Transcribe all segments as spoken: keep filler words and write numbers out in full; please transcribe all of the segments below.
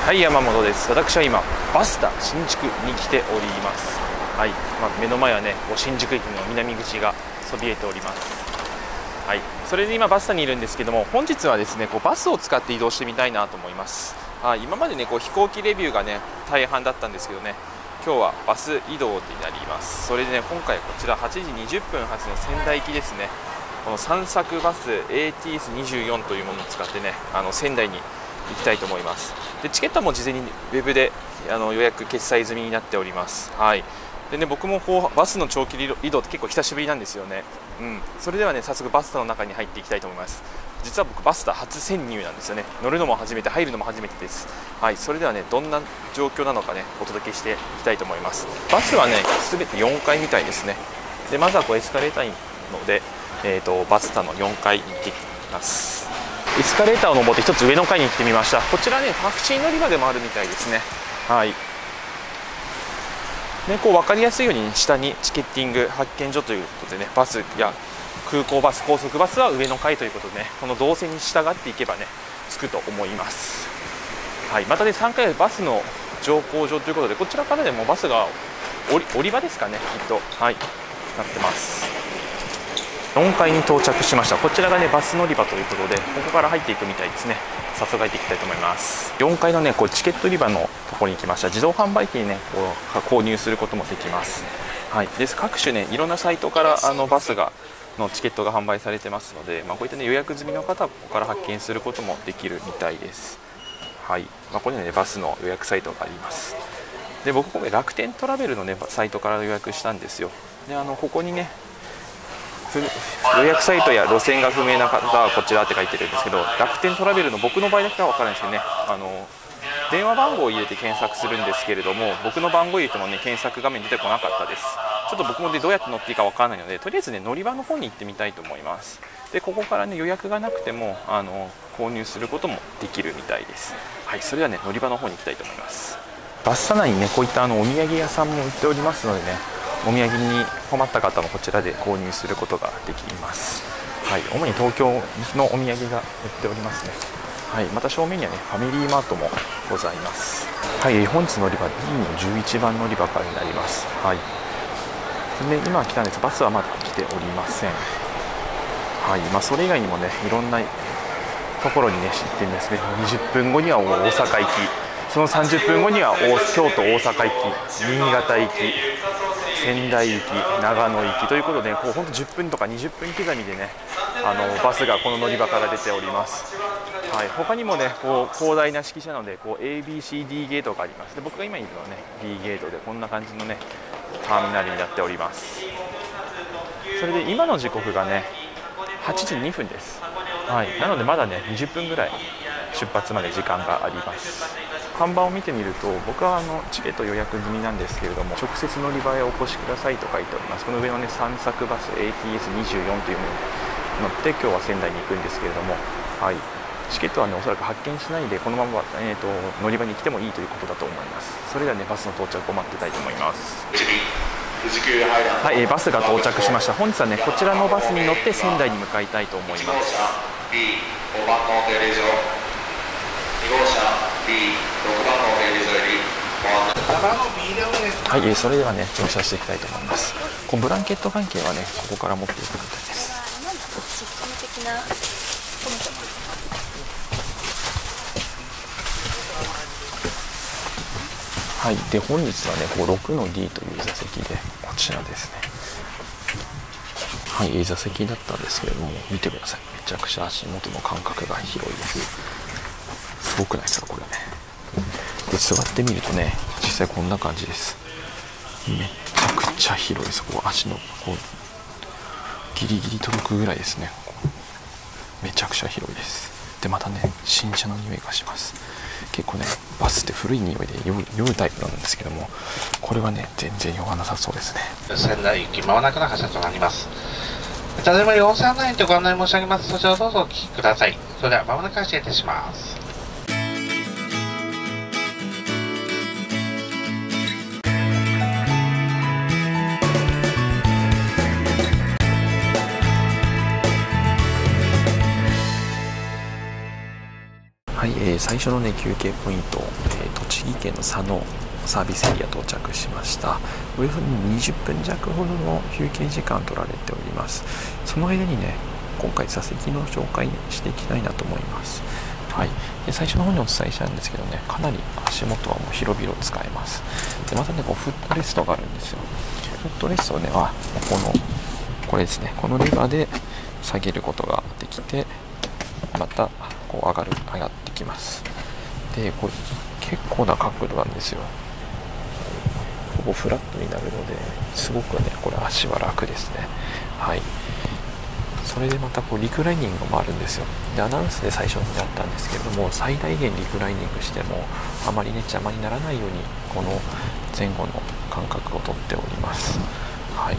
はい、山本です。私は今バスタ新宿に来ております。はい、まあ、目の前はね、こう新宿駅の南口がそびえております。はい、それで今バスタにいるんですけども、本日はですね、こうバスを使って移動してみたいなと思います。あ、今までね、こう飛行機レビューがね大半だったんですけどね、今日はバス移動になります。それでね、今回こちらはちじにじゅっぷん発の仙台行きですね。この散策バス エーティーエスにじゅうよん というものを使ってね、あの仙台に行きたいと思います。でチケットも事前にウェブであの予約決済済みになっております。はい。でね、僕もこうバスの長距離移動って結構久しぶりなんですよね。うん。それではね、早速バスタの中に入っていきたいと思います。実は僕バスタ初潜入なんですよね。乗るのも初めて、入るのも初めてです。はい。それではね、どんな状況なのかね、お届けしていきたいと思います。バスはね、すべてよんかいみたいですね。でまずはこうエスカレーターにので、えーと、バスタのよんかいに行ってきます。エスカレーターを登って一つ上の階に行ってみました。こちらね、タクシー乗り場でもあるみたいですね。はい。ね、こう分かりやすいように下にチケッティング発見所ということでね、バスや空港バス、高速バスは上の階ということでね、この動線に従っていけばね、着くと思います。はい。またね、さんかいはバスの乗降場ということで、こちらからでもバスが降り、降り場ですかね、きっと。はい。なってます。よんかいに到着しました。こちらがねバス乗り場ということで、ここから入っていくみたいですね。早速入っていきたいと思います。よんかいのねこうチケット売り場のところに来ました。自動販売機にねこう購入することもできます。はい。です。各種ねいろんなサイトからあのバスがのチケットが販売されてますので、まあ、こういったね予約済みの方はここから発見することもできるみたいです。はい。まあ、ここにはねバスの予約サイトがあります。で僕今回楽天トラベルのねサイトから予約したんですよ。であのここにね予約サイトや路線が不明な方はこちらって書いてるんですけど、楽天トラベルの僕の場合だけは分からないんですけどね、あの電話番号を入れて検索するんですけれども、僕の番号を入れてもね検索画面出てこなかったです。ちょっと僕もでどうやって乗っていいか分からないので、とりあえずね乗り場の方に行ってみたいと思います。でここからね予約がなくてもあの購入することもできるみたいです。はい。それではね乗り場の方に行きたいと思います。バスタ内にねこういったあのお土産屋さんも売っておりますのでね、お土産に困った方もこちらで購入することができます。はい。主に東京のお土産が売っておりますね。はい。また正面にはねファミリーマートもございます。はい。本日の乗り場 ディー のじゅういちばん乗り場からになります。はい。で今来たんです。バスはまだ来ておりません。はい。まあそれ以外にもねいろんなところにね行ってみますね。にじゅっぷんごには大阪行き、そのさんじゅっぷんごには京都大阪行き、新潟行き、仙台行き、長野行きということで、こう本当じゅっぷんとかにじゅっぷん刻みでねあのバスがこの乗り場から出ております。はい。他にもねこう広大な敷地なのでこう エービーシーディー ゲートがあります。で僕が今いるのはね D ゲートで、こんな感じのねターミナルになっております。それで今の時刻がねはちじにふんです。はい。なのでまだねにじゅっぷんぐらい出発まで時間があります。看板を見てみると、僕はあのチケット予約済みなんですけれども、直接乗り場へお越しくださいと書いております。この上のね散策バス エーティーエスにじゅうよん というものに乗って今日は仙台に行くんですけれども、はい。チケットはねおそらく発見しないでこのまま、えー、と乗り場に来てもいいということだと思います。それではねバスの到着を待ってたいと思います。はい。えー、バスが到着しました。本日はねこちらのバスに乗って仙台に向かいたいと思います。はい。それではね乗車していきたいと思います。こうブランケット関係はねここから持っていくみたいです。システム的なはい。で本日はねこう ろくのディー という座席で、こちらですね。はい。座席だったんですけれども、見てください。めちゃくちゃ足元の間隔が広いです。すごくないですかこれね。で座ってみるとね実際こんな感じです。めちゃくちゃ広いです。こう足のこうギリギリ届くぐらいですね。めちゃくちゃ広いです。でまたね新車の匂いがします。結構ねバスって古い匂いで酔う、酔うタイプなんですけども、これはね全然酔わなさそうですね。 仙台行きまもなくの発車となります。ただいまよんせんえんとご案内申し上げます。そちらをどうぞお聞きください。それではまもなく発車いたします。 はい、えー、最初のね休憩ポイント、えー、栃木県の佐野サービスエリア到着しました。およそにじゅっぷん弱ほどの休憩時間取られております。その間にね今回座席の紹介していきたいなと思います。はい、で最初の方にお伝えしたんですけどね、かなり足元はもう広々使えます。でまたねこうフットレストがあるんですよ。フットレストをねあこのこれですね、このレバーで下げることができて、またこう上がる上がってきます。でこれ結構な角度なんですよ。ほぼフラットになるのですごくねこれ足は楽ですね。はい、それでまたこうリクライニングもあるんですよ。でアナウンスで最初にやったんですけれども、最大限リクライニングしてもあまりね邪魔にならないようにこの前後の間隔をとっております。はい、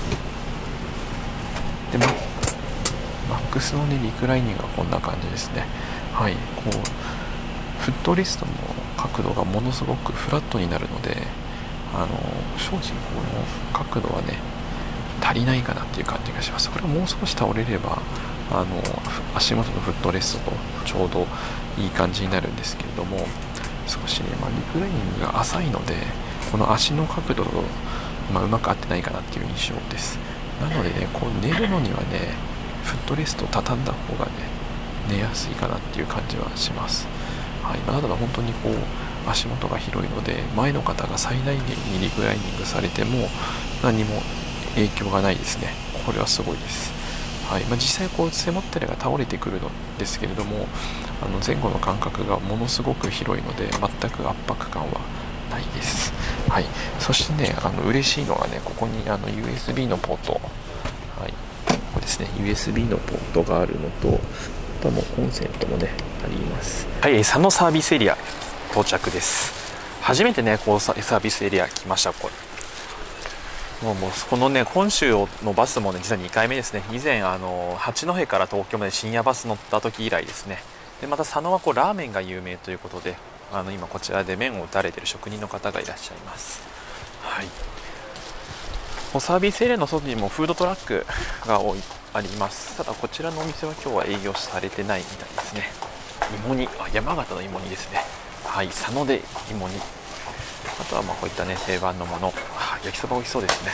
でママックスのねリクライニングはこんな感じですね。はい、こうフットレストの角度がものすごくフラットになるので、あの正直この角度はね足りないかなっていう感じがします。これはもう少し倒れればあの足元のフットレストとちょうどいい感じになるんですけれども、少しね、まあ、リクライニングが浅いのでこの足の角度と、まあ、うまく合ってないかなっていう印象です。なのでねこう寝るのにはねフットレストを畳んだ方がね寝やすいかなっていう感じはします。はい、まあ、ただ本当にこう足元が広いので前の方が最大限にリクライニングされても何も影響がないですね。これはすごいです。はい、まあ、実際こう背もたれが倒れてくるのですけれども、あの前後の間隔がものすごく広いので全く圧迫感はないです。はい、そしてねあの嬉しいのがねここにあの ユーエスビー のポート、はい、ここですね ユーエスビー のポートがあるのと、あともコンセントもねあります。はい、佐野サービスエリア到着です。初めてねこうサービスエリア来ました。これもうもうこのね本州のバスもね実はにかいめですね。以前あの八戸から東京まで深夜バス乗った時以来ですね。でまた佐野はこうラーメンが有名ということで、あの今こちらで麺を打たれている職人の方がいらっしゃいます。はい、サービスエリアの外にもフードトラックが多いあります。ただこちらのお店は今日は営業されてないみたいですね。芋煮、あ山形の芋煮ですね。はい、佐野で芋煮、あとはまあこういったね定番のもの、はあ、焼きそば美味しそうですね。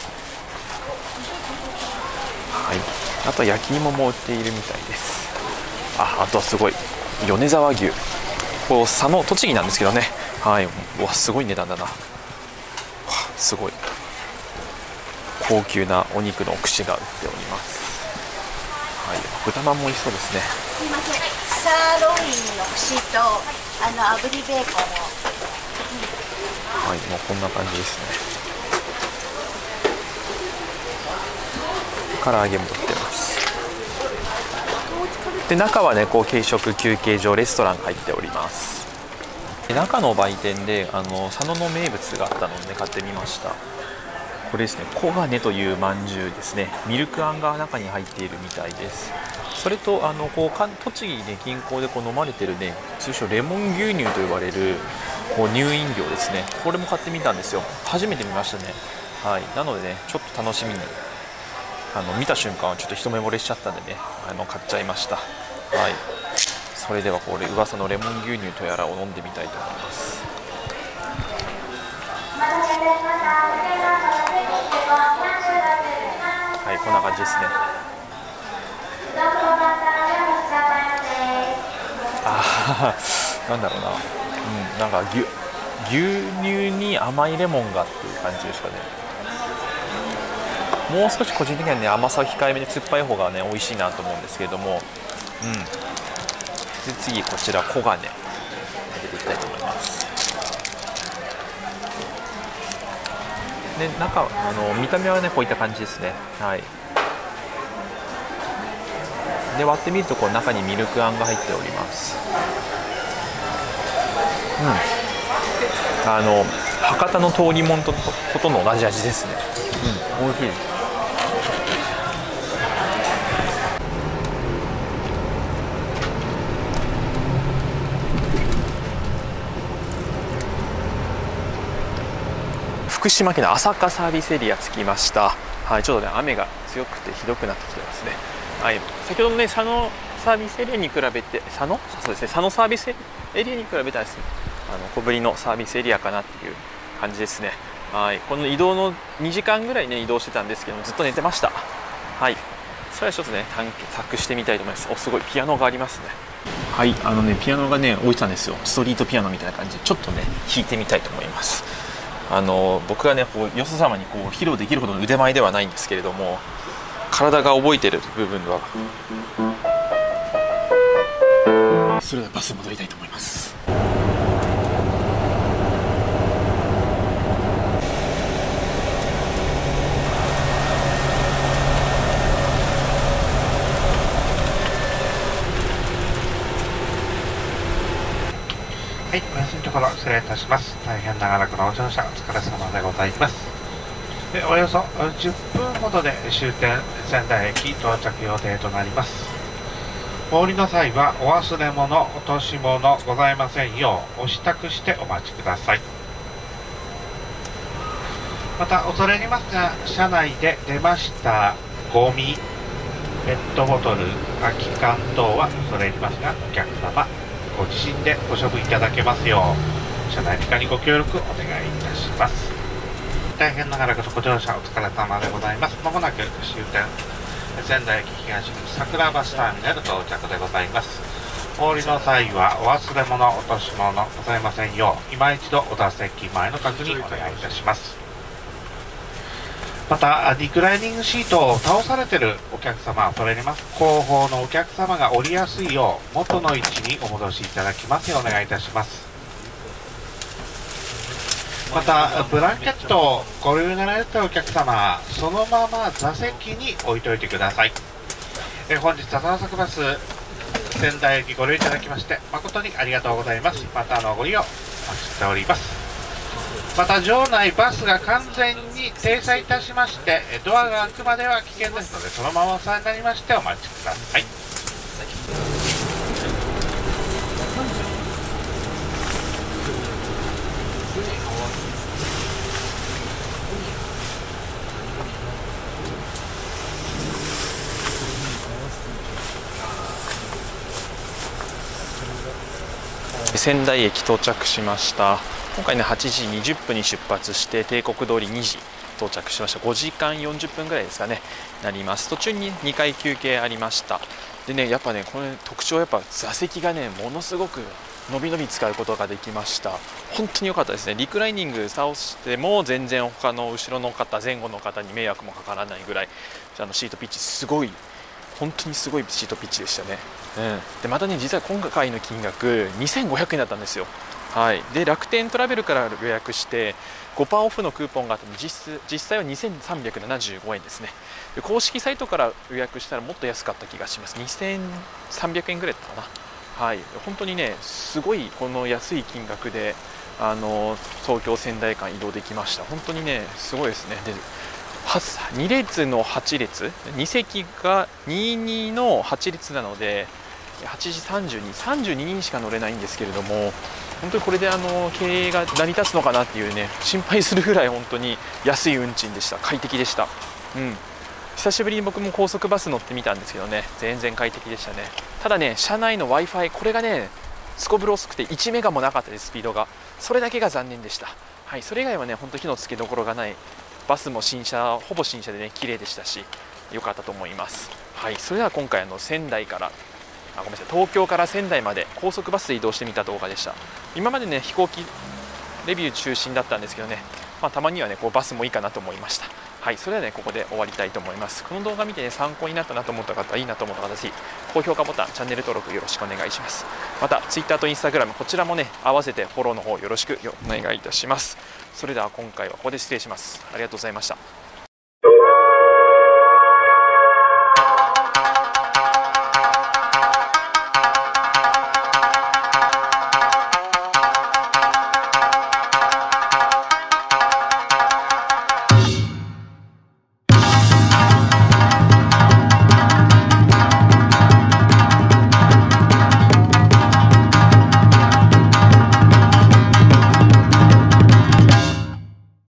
はい、あとは焼き芋も売っているみたいです。あ、あとはすごい米沢牛、こう佐野栃木なんですけどね。はい、うわすごい値段だな。わすごい高級なお肉の串が売っております。はい、豚まんも美味しそうですね。 すみません、サーロインの串とあの炙りベーコンを。 はい、もうこんな感じですね。唐揚げも売ってます。で中はねこう軽食休憩所レストランが入っております。で中の売店であの佐野の名物があったので、ね、買ってみました。これですね、黄金というまんじゅうですね。ミルクあんが中に入っているみたいです。それとあのこう栃木ね近郊でこう飲まれてるね通称レモン牛乳と呼ばれるこう乳飲料ですね。これも買ってみたんですよ。初めて見ましたね。はい、なのでねちょっと楽しみにあの見た瞬間はちょっと一目惚れしちゃったんでねあの買っちゃいました。はい、それではこれ噂のレモン牛乳とやらを飲んでみたいと思います。はい、こんな感じですね。ああ、なんだろうな、うん、なんか牛、牛乳に甘いレモンがっていう感じですかね。もう少し個人的にはね甘さを控えめで酸っぱい方がね美味しいなと思うんですけれども、うん、で次こちら黄金入れていきたいと思います。で中あの見た目はねこういった感じですね。はい、で割ってみるとこう中にミルクあんが入っております。うん、あの博多の通りもんとほとんど同じ味ですね。うん、美味しいです。福島県の朝霞サービスエリア着きました。はい、ちょっとね雨が強くてひどくなってきてますね。はい、先ほどのね佐野サービスエリアに比べて佐野そうですね佐野サービスエリアに比べたらですねあの小ぶりのサービスエリアかなっていう感じですね。はい、この移動のにじかんぐらいね移動してたんですけどもずっと寝てました。はい、それはちょっとね探索してみたいと思います。お、すごいピアノがありますね。はい、あのねピアノがね置いてたんですよ。ストリートピアノみたいな感じでちょっとね弾いてみたいと思います。あの僕がねこうよそ様にこう披露できるほどの腕前ではないんですけれども、体が覚えてる部分はそれではバスに戻りたいと思います。 はい、お休みのところ失礼いたします。大変長らくのご乗車お疲れ様でございます。でおよそじゅっぷんほどで終点仙台駅到着予定となります。お降りの際はお忘れ物、落とし物ございませんようお支度してお待ちください。また恐れ入りますが、車内で出ましたゴミ、ペットボトル、空き缶等は恐れ入りますがお客様ご自身でご処分いただけますよう車内理にご協力お願いいたします。大変長らくのご乗車お疲れ様でございます。まもなく終点仙台駅東口桜バスターミナル到着でございます。お降りの際はお忘れ物、落とし物ございませんよう今一度お座席前の確認お願いいたします。またリクライニングシートを倒されているお客様、それにます後方のお客様が降りやすいよう元の位置にお戻しいただきますようお願いいたします。またブランケットをご利用になられたお客様、そのまま座席に置いておいてください。え本日は高速バス仙台駅ご利用いただきまして誠にありがとうございます。またのご利用お待ちしております。また場内バスが完全に停車いたしましてドアが開くまでは危険ですのでそのままお座りになりましてお待ちください。 仙台駅到着しました。今回ねはちじにじゅっぷんに出発して帝国通りにじ到着しました。ごじかんよんじゅっぷんぐらいですかねなります。途中ににかい休憩ありました。でねやっぱねこれ特徴はやっぱ座席がねものすごく伸び伸び使うことができました。本当に良かったですね。リクライニング倒しても全然他の後ろの方前後の方に迷惑もかからないぐらいあのシートピッチすごい本当にすごいシートピッチでしたね。うん、でまたね実は今回の金額にせんごひゃくえんだったんですよ。はい、で楽天トラベルから予約して ごパーセント オフのクーポンがあって実質実際はにせんさんびゃくななじゅうごえんですね。で公式サイトから予約したらもっと安かった気がします。にせんさんびゃくえんぐらいだったかな。はい、本当にねすごいこの安い金額であの東京仙台間移動できました。本当にねすごいですね。でに列のはち列に席がにじゅうにのはち列なのではちじさんじゅうに、さんじゅうににんしか乗れないんですけれども本当にこれであの経営が成り立つのかなっていうね心配するぐらい本当に安い運賃でした。快適でした。うん、久しぶりに僕も高速バス乗ってみたんですけどね全然快適でしたね。ただね車内の Wi-Fi これがねすこぶる遅くていちメガもなかったです。スピードがそれだけが残念でした。はい、それ以外はね本当火のつけどころがないバスも新車ほぼ新車でね綺麗でしたし良かったと思います。はい、それでは今回あの仙台からあごめんなさい東京から仙台まで高速バスで移動してみた動画でした。今までね飛行機レビュー中心だったんですけどね、まあ、たまにはねこうバスもいいかなと思いました。はい、それではねここで終わりたいと思います。この動画見てね参考になったなと思った方いいなと思った方ぜひ高評価ボタンチャンネル登録よろしくお願いします。また Twitter と Instagram こちらもね合わせてフォローの方よろしくお願いいたします。それでは今回はここで失礼します。ありがとうございました。